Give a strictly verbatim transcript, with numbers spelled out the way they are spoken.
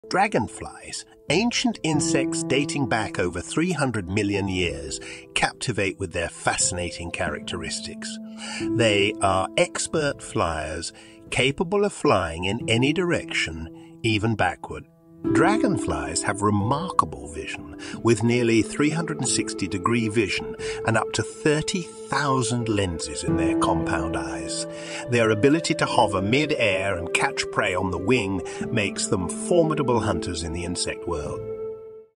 Dragonflies, ancient insects dating back over three hundred million years, captivate with their fascinating characteristics. They are expert flyers, capable of flying in any direction, even backward. Dragonflies have remarkable vision, with nearly three hundred sixty degree vision and up to thirty thousand lenses in their compound eyes. Their ability to hover mid-air and catch prey on the wing makes them formidable hunters in the insect world.